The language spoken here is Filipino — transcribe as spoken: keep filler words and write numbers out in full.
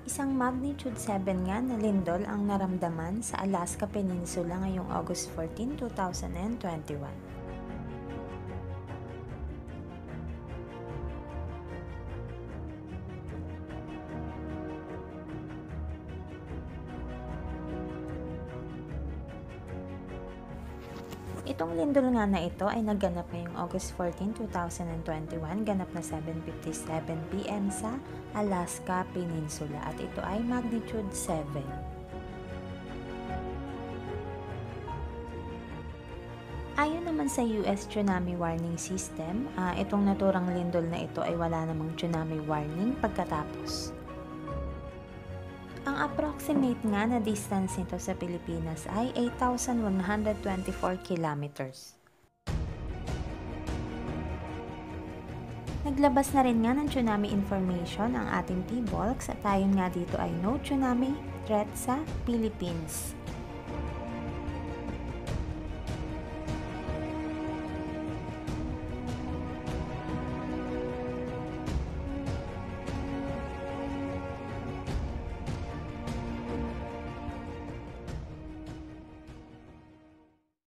Isang magnitude seven nga na lindol ang naramdaman sa Alaska Peninsula ngayong August fourteen, two thousand twenty-one. Itong lindol nga na ito ay nagganap ngayong August fourteen, two thousand twenty-one, ganap na seven fifty-seven p m sa Alaska Peninsula at ito ay magnitude seven. Ayon naman sa U S Tsunami Warning System, uh, itong naturang lindol na ito ay wala namang tsunami warning pagkatapos. Ang approximate nga na distance nito sa Pilipinas ay eight thousand one hundred twenty-four kilometers. Naglabas na rin nga ng tsunami information ang ating T-Bolx at ayon nga dito ay no tsunami threat sa Philippines.